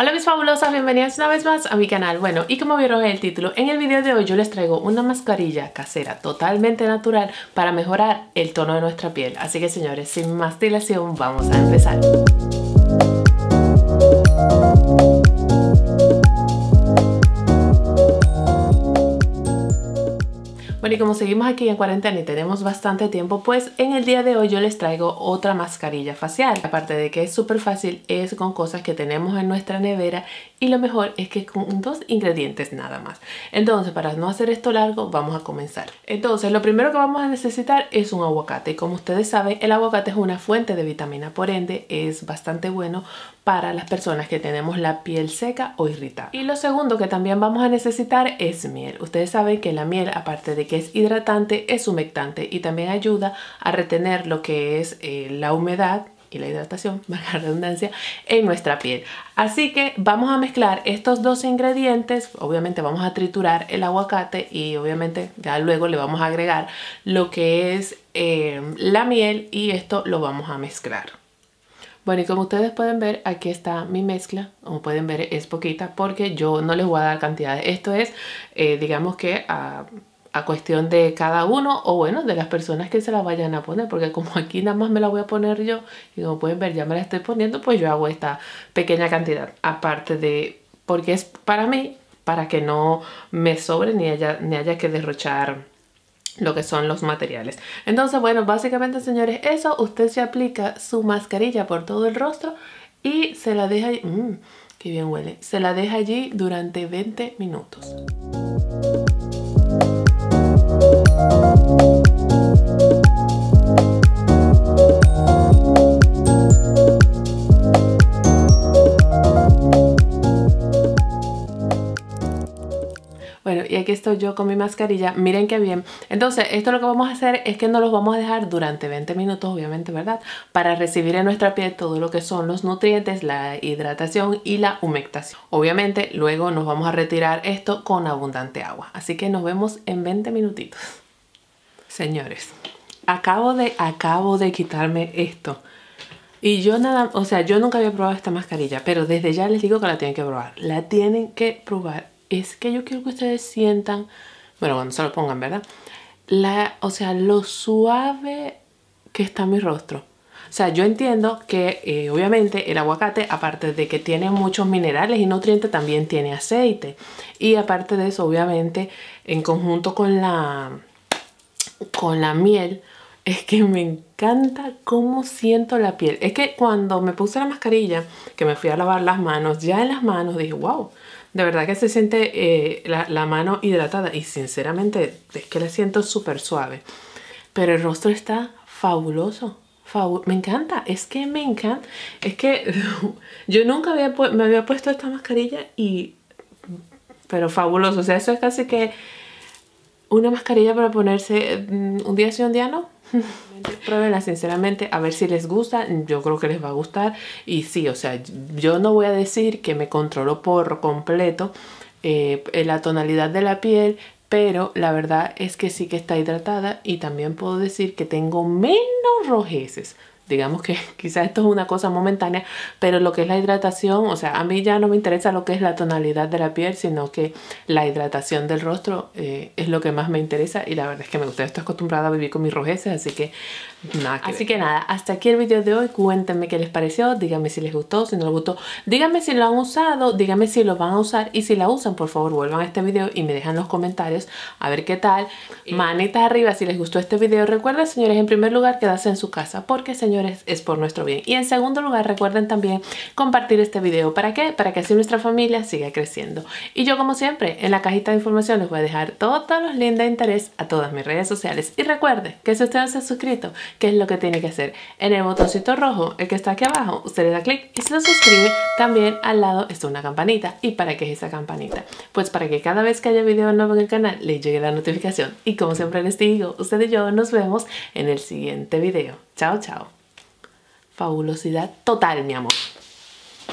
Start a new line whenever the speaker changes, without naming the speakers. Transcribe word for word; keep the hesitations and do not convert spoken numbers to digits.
Hola mis fabulosas, bienvenidas una vez más a mi canal. Bueno, y como vieron en el título, en el video de hoy yo les traigo una mascarilla casera totalmente natural para mejorar el tono de nuestra piel. Así que señores, sin más dilación, vamos a empezar. Bueno, y como seguimos aquí en cuarentena y tenemos bastante tiempo, pues en el día de hoy yo les traigo otra mascarilla facial. Aparte de que es súper fácil, es con cosas que tenemos en nuestra nevera y lo mejor es que con dos ingredientes nada más. Entonces, para no hacer esto largo, vamos a comenzar. Entonces, lo primero que vamos a necesitar es un aguacate. Y como ustedes saben, el aguacate es una fuente de vitamina, por ende es bastante bueno para las personas que tenemos la piel seca o irritada. Y lo segundo que también vamos a necesitar es miel. Ustedes saben que la miel, aparte de que es hidratante, es humectante y también ayuda a retener lo que es eh, la humedad y la hidratación, valga la redundancia, en nuestra piel. Así que vamos a mezclar estos dos ingredientes. Obviamente vamos a triturar el aguacate y obviamente ya luego le vamos a agregar lo que es eh, la miel y esto lo vamos a mezclar. Bueno, y como ustedes pueden ver, aquí está mi mezcla. Como pueden ver, es poquita porque yo no les voy a dar cantidades. Esto es, eh, digamos que a, a cuestión de cada uno o bueno, de las personas que se la vayan a poner. Porque como aquí nada más me la voy a poner yo y como pueden ver ya me la estoy poniendo, pues yo hago esta pequeña cantidad. Aparte de, porque es para mí, para que no me sobre ni haya, ni haya que derrochar lo que son los materiales. Entonces, bueno, básicamente, señores, eso, usted se aplica su mascarilla por todo el rostro y se la deja, mmm, qué bien huele, se la deja allí durante veinte minutos. Bueno, y aquí estoy yo con mi mascarilla, miren qué bien. Entonces, esto lo que vamos a hacer es que nos los vamos a dejar durante veinte minutos, obviamente, ¿verdad? Para recibir en nuestra piel todo lo que son los nutrientes, la hidratación y la humectación. Obviamente, luego nos vamos a retirar esto con abundante agua. Así que nos vemos en veinte minutitos. Señores, acabo de, acabo de quitarme esto. Y yo nada, o sea, yo nunca había probado esta mascarilla, pero desde ya les digo que la tienen que probar. La tienen que probar. Es que yo quiero que ustedes sientan, bueno, cuando se lo pongan, ¿verdad? La, o sea, lo suave que está mi rostro. O sea, yo entiendo que eh, obviamente el aguacate, aparte de que tiene muchos minerales y nutrientes, también tiene aceite. Y aparte de eso, obviamente, en conjunto con la, con la miel, es que me encanta cómo siento la piel. Es que cuando me puse la mascarilla, que me fui a lavar las manos, ya en las manos dije, wow, de verdad que se siente eh, la, la mano hidratada y sinceramente es que la siento súper suave. Pero el rostro está fabuloso. Fabu me encanta, es que me encanta. Es que yo nunca había me había puesto esta mascarilla y... Pero fabuloso, o sea, eso es casi que una mascarilla para ponerse un día sí, un día no. Pruébenla sinceramente a ver si les gusta. Yo creo que les va a gustar. Y sí, o sea, yo no voy a decir que me controlo por completo eh, la tonalidad de la piel, pero la verdad es que sí que está hidratada y también puedo decir que tengo menos rojeces. Digamos que quizás esto es una cosa momentánea, pero lo que es la hidratación, o sea, a mí ya no me interesa lo que es la tonalidad de la piel, sino que la hidratación del rostro eh, es lo que más me interesa y la verdad es que me gusta. Estoy acostumbrada a vivir con mis rojeces, así que nada que Así ver. que nada, hasta aquí el video de hoy. Cuéntenme qué les pareció, díganme si les gustó, si no les gustó, díganme si lo han usado, díganme si lo van a usar y si la usan, por favor, vuelvan a este video y me dejan en los comentarios a ver qué tal. Eh, Manitas arriba si les gustó este video. Recuerden, señores, en primer lugar, quedarse en su casa, porque, señores, es por nuestro bien. Y en segundo lugar, recuerden también compartir este video. ¿Para qué? Para que así nuestra familia siga creciendo. Y yo, como siempre, en la cajita de información les voy a dejar todos los links de interés a todas mis redes sociales. Y recuerde que si usted no se ha suscrito, ¿qué es lo que tiene que hacer? En el botoncito rojo, el que está aquí abajo, usted le da clic y se lo suscribe. También al lado está una campanita. ¿Y para qué es esa campanita? Pues para que cada vez que haya video nuevo en el canal le llegue la notificación. Y como siempre les digo, usted y yo nos vemos en el siguiente video. Chao, chao. Fabulosidad total, mi amor.